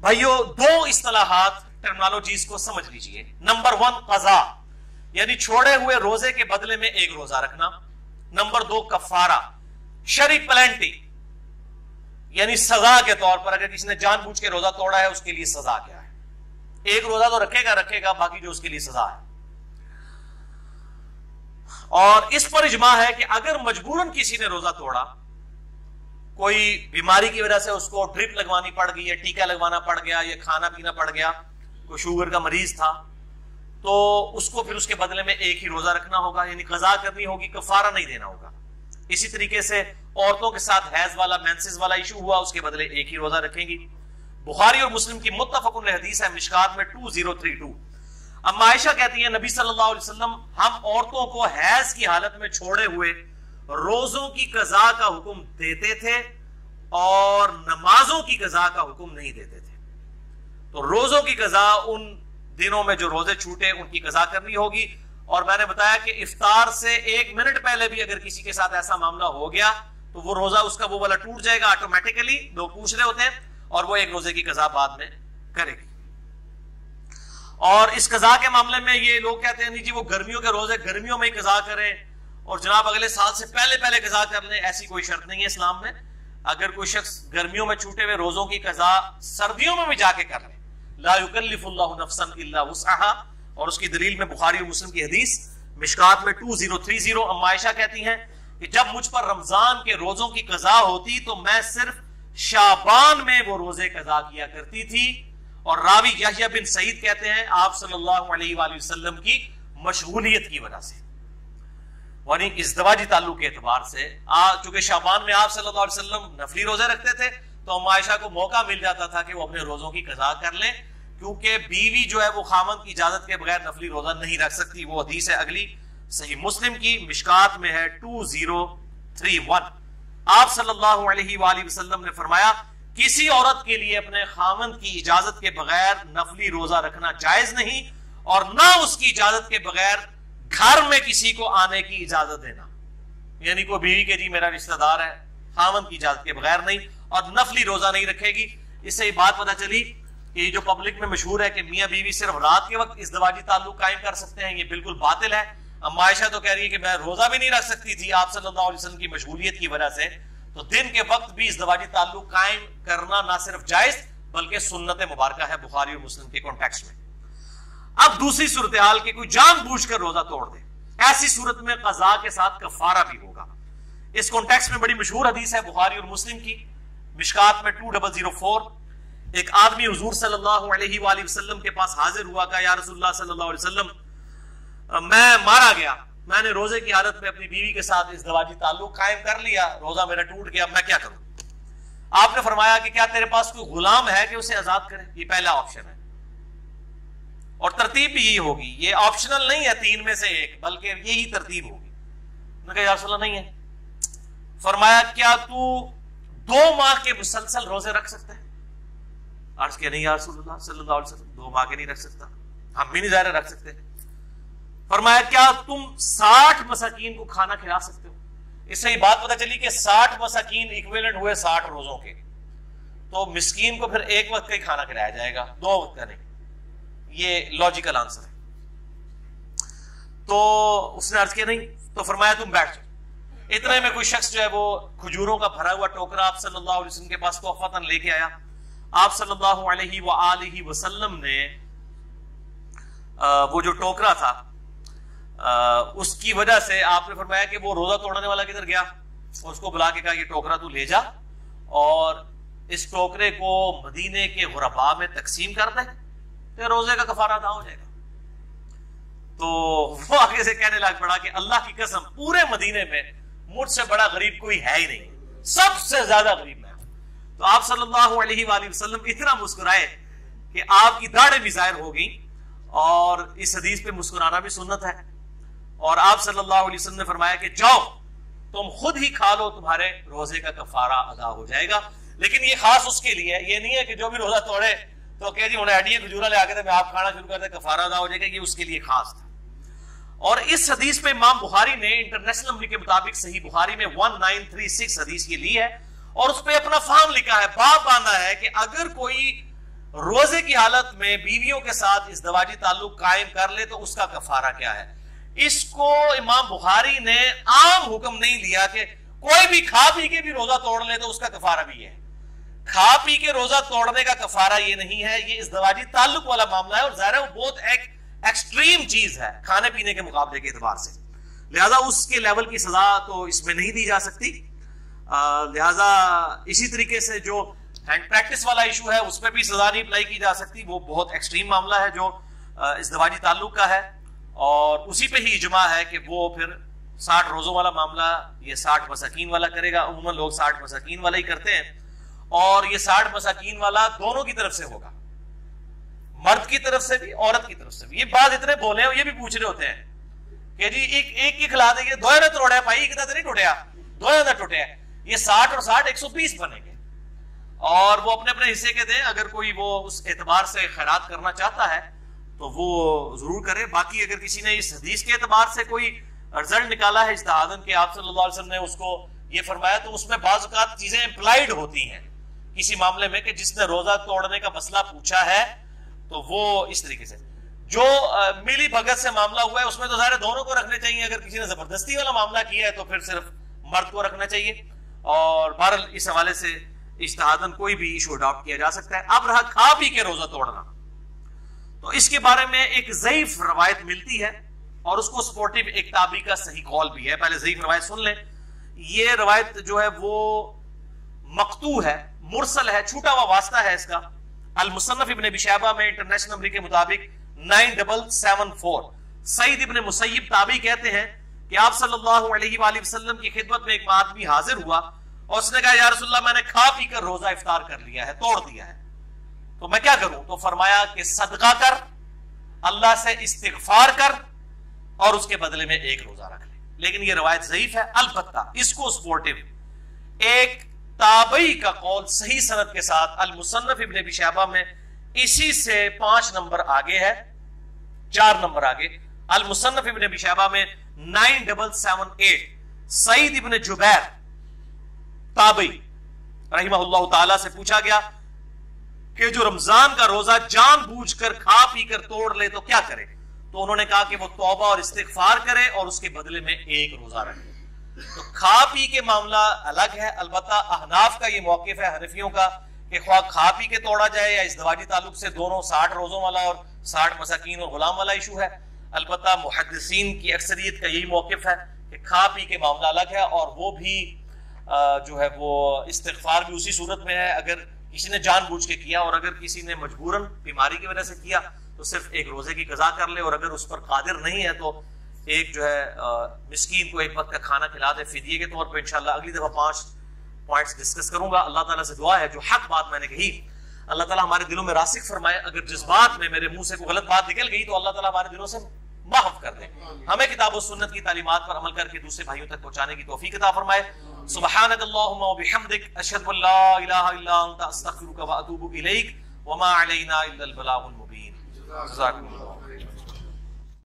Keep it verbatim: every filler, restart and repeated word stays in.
بھائیو دو اصطلاحات ٹرمنالوجیز کو سمجھ لیجئے. نمبر ون قضا یعنی چھوڑے ہوئے روزے کے بدلے میں ایک روزہ رکھنا. نمبر دو کفارہ شرعی پلینٹی یعنی سزا کے طور پر اگر کسی نے جان بوجھ کے روزہ توڑا ہے اس کے لیے سزا کیا ہے. ایک روزہ تو رکھے گا رکھے گا باقی جو اس کے لیے سزا ہے. اور اس پر اجماع ہے کہ اگر مجبوراً کسی نے روزہ توڑا, کوئی بیماری کی وجہ سے اس کو ڈرپ لگوانی پڑ گئی, یا ٹیکا لگوانا پڑ گیا, یا کھانا پینا پڑ گیا, کوئی شوگر کا مریض تھا, تو اس کو پھر اس کے بدلے میں ایک ہی روزہ رکھنا ہوگا, یعنی قضا کرنی ہوگی, کفارہ نہیں دینا ہوگا. اسی طریقے سے عورتوں کے ساتھ حیض والا مینسز والا ایشو ہوا, اس کے بدلے ایک ہی روزہ رکھیں گی. بخاری اور مسلم کی متفق علیہ حدیث ہے مشکات میں دو ہزار بتیس. اما عائشہ کہتی ہیں نبی صلی اللہ علیہ وسلم ہم عورتوں کو حیض کی حالت میں چھوڑے ہوئے روزوں کی قضا کا حکم دیتے تھے اور نمازوں کی قضا کا حکم نہیں دیتے تھے. تو روزوں کی قضا ان دنوں میں جو روزے چھوٹے ان کی قضا کرنی ہوگی. اور میں نے بتایا کہ افطار سے ایک منٹ پہلے بھی اگر کسی کے ساتھ ایسا معاملہ ہو گیا تو وہ روزہ اس کا وہ والا ٹوٹ جائے گا آٹومیٹیکلی. لوگ پوچھ رہے ہوتے ہیں اور وہ ایک روزے کی قضا بعد میں کرے گی. اور اس قضا کے معاملے میں یہ لوگ کہتے ہیں نہیں جی وہ گرمیوں کے روزے گرمیوں میں ہی قضا کریں اور جناب اگلے سال سے پہلے پہلے قضا کر لیں. ایسی کوئی شرط نہیں ہے اسلام میں. اگر کوئی شخص گرمیوں میں چھوٹے ہوئے روزوں کی قضا سردیوں میں بھی جا کے کر لے, لا یکلف اللہ نفسا الا وسعها, اور اس کی دلیل میں بخاری اور مسلم کی حدیث مشکات میں دو ہزار تیس. اما عائشہ کہتی ہیں کہ جب مجھ پر رمضان کے روزوں کی قضا ہوتی تو میں صرف شعبان میں وہ روزے قضا کیا کرتی تھی. اور راوی یحییٰ بن سعید کہتے ہیں آپ صلی اللہ علیہ وآلہ وسلم کی مشغولیت کی وجہ سے, یعنی ازدواجی تعلق کے اعتبار سے, چونکہ شعبان میں آپ صلی اللہ علیہ وسلم نفلی روزے رکھتے تھے تو اما عائشہ کو موقع مل جاتا تھا کہ وہ اپنے روزوں کی قضا کر لیں, کیونکہ بیوی جو ہے وہ خاوند کی اجازت کے بغیر نفلی روزہ نہیں رکھ سکتی. وہ حدیث ہے اگلی صحیح مسلم کی مشکات میں ہے دو ہزار اکتیس. آپ صلی اللہ علیہ وآلہ وسلم نے فرمایا کسی عورت کے لیے اپنے خاوند کی اجازت کے بغیر نفلی روزہ رکھنا جائز نہیں, اور نہ اس کی اجازت کے بغیر گھر میں کسی کو آنے کی اجازت دینا. یعنی کوئی بیوی کے جی میرا رشتہ دار ہے, خاوند کی اجازت کے بغیر نہیں, اور نفلی روزہ نہیں رکھے گی. اس سے یہ بات پتہ چلی کہ یہ جو پبلک میں مشہور ہے کہ میاں بیوی صرف رات کے وقت ازدواجی تعلق قائم کر سکتے ہیں, یہ بالکل باطل ہے. اما عائشہ تو کہہ رہی ہے کہ میں روزہ بھی نہیں رکھ سکتی تھی آپ صلی اللہ علیہ وسلم کی مشغولیت کی وجہ سے, تو دن کے وقت بھی ازدواجی تعلق قائم کرنا نہ صرف جائز بلکہ سنت مبارکہ ہے بخاری اور مسلم کے کانٹیکسٹ میں. اب دوسری صورتحال کہ کوئی جان بوجھ کر روزہ توڑ دے, ایسی صورت میں قضا کے ساتھ کفارہ بھی ہوگا. اس کانٹیکسٹ میں بڑی مشہور حدیث ہے بخاری اور مسلم کی مشکات میں دو ہزار چار. ایک آدمی حضور صلی اللہ علیہ وآلہ وسلم کے پاس حاضر ہوا, کہا یا رسول اللہ صلی اللہ علیہ وسلم میں مارا گیا, میں نے روزے کی حالت میں اپنی بیوی کے ساتھ ازدواجی تعلق قائم کر لیا, روزہ میرا ٹوٹ گیا, میں کیا کروں؟ آپ نے فرمایا کہ کیا تیرے پاس کوئی غلام ہے کہ اسے آزاد کرے؟ یہ پہلا آپشن ہے, اور ترتیب بھی یہی ہوگی, یہ آپشنل نہیں ہے تین میں سے ایک بلکہ یہی ترتیب ہوگی. میں کہا یا رسول اللہ نہیں ہے. فرمایا کیا تو دو ماہ کے مسلسل روزے رکھ سکتا ہے؟ عرض کیا نہیں یا رسول اللہ صلی اللہ علیہ وسلم, دو ماہ کے نہیں رکھ سکتا. ہم بھی نہیں ظاہر رکھ سکتے. فرمایا کیا تم ساٹھ مساکین کو کھانا کھلا سکتے ہو؟ اس سے یہ بات پتہ چلی کہ ساٹھ مساکین ایکویلنٹ ہوئے ساٹھ روزوں کے, تو مسکین کو پھر ایک وقت کا ہی کھانا کھلایا جائے گا, دو وقت کا نہیں. یہ لاجیکل آنسر ہے. تو اس نے عرض کیا نہیں, تو فرمایا تم بیٹھ جاؤ. اتنے میں کوئی شخص جو ہے وہ کھجوروں کا بھرا ہوا ٹوکرا آپ صلی اللہ علیہ وسلم کے پاس تحفتاً لے کے آیا. آپ صلی اللہ علیہ وآلہ وسلم نے وہ جو ٹوکرا تھا اس کی وجہ سے آپ نے فرمایا کہ وہ روزہ توڑنے والا کدھر گیا, اس کو بلا کے کہا یہ ٹوکرا تو لے جا اور اس ٹوکرے کو مدینے کے غرباء میں تقسیم کر دے, تو روزے کا کفارہ ادا ہو جائے گا. تو وہ آگے سے کہنے لگ پڑا کہ اللہ کی قسم پورے مدینے میں مجھ سے بڑا غریب کوئی ہے ہی نہیں, سب سے زیادہ غریب میں. تو آپ صلی اللہ علیہ وآلہ وسلم اتنا مسکرائے کہ آپ کی داڑھیں بھی ظاہر ہو گئی, اور اس حدیث پہ مسکرانا بھی سنت ہے. اور آپ صلی اللہ علیہ وسلم نے فرمایا کہ جاؤ تم خود ہی کھا لو, تمہارے روزے کا کفارہ ادا ہو جائے گا. لیکن یہ خاص اس کے لیے, یہ نہیں ہے کہ جو بھی روزہ توڑے تو کہ جی انہیں ایڈیاں کھجورا لے آ کے میں آپ کھانا شروع کر دیں کفارہ ادا ہو جائے گا, یہ اس کے لیے خاص تھا. اور اس حدیث پہ امام بخاری نے انٹرنیشنل نمبر کے مطابق صحیح بخاری میں انیس سو تینتیس حدیث کی لی ہے, اور اس پہ اپنا فہم لکھا ہے, باب باندھا ہے کہ اگر کوئی روزے کی حالت میں بیویوں کے ساتھ ازدواجی تعلق قائم کر لے تو اس کا کفارہ کیا ہے؟ اس کو امام بخاری نے عام حکم نہیں لیا کہ کوئی بھی کھا پی کے بھی روزہ توڑ لے تو اس کا کفارہ بھی ہے. کھا پی کے روزہ توڑنے کا کفارہ یہ نہیں ہے, یہ ازدواجی تعلق والا معاملہ ہے, اور ظاہر ہے وہ بہت ایک ایکسٹریم چیز ہے کھانے پینے کے مقابلے کے اعتبار سے, لہذا اس کے لیول کی سزا تو اس میں نہیں دی جا سکتی. لہذا اسی طریقے سے جو ہینڈ پریکٹس والا ایشو ہے اس پہ بھی سزا نہیں اپلائی کی جا سکتی, وہ بہت ایکسٹریم معاملہ ہے جو ازدواجی تعلق کا ہے, اور اسی پہ ہی اجماع ہے کہ وہ پھر ساٹھ روزوں والا معاملہ یہ ساٹھ مساکین والا کرے گا. عموماً لوگ ساٹھ مساکین والا ہی کرتے ہیں, اور یہ ساٹھ مساکین والا دونوں کی طرف سے ہوگا, مرد کی طرف سے بھی عورت کی طرف سے بھی. یہ بات اتنے بولے ہیں, یہ بھی پوچھ رہے ہوتے ہیں کہ جی ایک ایک کی کھلا دیں گے, دو نہ توڑا بھائی کتنا تو نہیں ٹوٹیا, دو نہ ٹوٹیا. یہ ساٹھ اور ساٹھ ایک سو بیس بنے گے, اور وہ اپنے اپنے حصے کے دیں. اگر کوئی وہ اس اعتبار سے خیرات کرنا چاہتا ہے تو وہ ضرور کرے. باقی اگر کسی نے اس حدیث کے اعتبار سے کوئی رزلٹ نکالا ہے اجتہاداً کہ آپ صلی اللہ علیہ وسلم نے اس کو یہ فرمایا, تو اس میں بعض اوقات چیزیں امپلائیڈ ہوتی ہیں کسی معاملے میں کہ جس نے روزہ توڑنے کا مسئلہ پوچھا ہے تو وہ اس طریقے سے. جو ملی بھگت سے معاملہ ہوا ہے اس میں تو ظاہر دونوں کو رکھنے چاہیے. اگر کسی نے زبردستی والا معاملہ کیا ہے تو پھر صرف مرد کو رکھنا چاہیے, اور بہرحال اس حوالے سے اجتہاداً کوئی بھی ایشو اڈاپٹ کیا جا سکتا ہے. اب رہا کھا پی کے روزہ توڑنا, تو اس کے بارے میں ایک ضعیف روایت ملتی ہے, اور اس کو سپورٹیو ایک تابعی کا صحیح قول بھی ہے. پہلے ضعیف روایت سن لیں. یہ روایت جو ہے وہ مقطوع ہے, مرسل ہے, چھوٹا ہوا واسطہ ہے اس کا. المصنف ابن ابی شیبہ میں انٹرنیشنل نمبر کے مطابق nine double seven four. Saeed ibn Musayyib تابعی کہتے ہیں کہ آپ صلی اللہ علیہ وآلہ وسلم کی خدمت میں ایک آدمی حاضر ہوا, اور اس نے کہا یا رسول اللہ میں نے کھا پی کر روزہ افطار کر لیا ہے, توڑ دیا ہے, تو میں کیا کروں؟ تو فرمایا کہ صدقہ کر, اللہ سے استغفار کر, اور اس کے بدلے میں ایک روزہ رکھ لے. لیکن یہ روایت ضعیف ہے. البتہ اس کو سپورٹیو ایک تابعی کا قول صحیح سند کے ساتھ المصنف ابن ابی شیبہ میں اسی سے پانچ نمبر آگے ہے, چار نمبر آگے. المصنف ابن ابی شیبہ میں nine double seven eight. Saeed ibn Jubair تابعی رحمہ اللہ تعالی سے پوچھا گیا کہ جو رمضان کا روزہ جان بوجھ کر کھا پی کر توڑ لے تو کیا کرے؟ تو انہوں نے کہا کہ وہ توبہ اور استغفار کرے اور اس کے بدلے میں ایک روزہ رکھے. تو کھا پی کے معاملہ الگ ہے. البتہ احناف کا یہ موقف ہے, حنفیوں کا, کہ خواہ کھا پی کے توڑا جائے یا ازدواجی تعلق سے, دونوں ساٹھ روزوں والا اور ساٹھ مساکین اور غلام والا ایشو ہے. البتہ محدثین کی اکثریت کا یہی موقف ہے کہ کھا پی کے معاملہ الگ ہے, اور وہ بھی جو ہے وہ استغفار بھی اسی صورت میں ہے اگر کسی نے جان بوجھ کے کیا, اور اگر کسی نے مجبوراً بیماری کی وجہ سے کیا تو صرف ایک روزے کی قضا کر لے, اور اگر اس پر قادر نہیں ہے تو ایک جو ہے مسکین کو ایک وقت کا کھانا کھلا دے فدیے کے طور پر. انشاءاللہ اگلی دفعہ پانچ پوائنٹس ڈسکس کروں گا. اللہ تعالیٰ سے دعا ہے جو حق بات میں نے کہی اللہ تعالیٰ ہمارے دلوں میں راسخ فرمائے. اگر جس بات میں میرے منہ سے کوئی غلط بات نکل گئی تو اللہ تعالیٰ ہمارے دلوں سے معاف کر دے. ہمیں کتاب و سنت کی تعلیمات پر عمل کر کے دوسرے بھائیوں تک پہنچانے کی توفیق عطا فرمائے. سبحانک اللہم و بحمدک, اشہد ان لا الہ الا انت, استغفرک و اتوب الیک, وما علینا الا البلاغ المبین. جزاکم اللہ.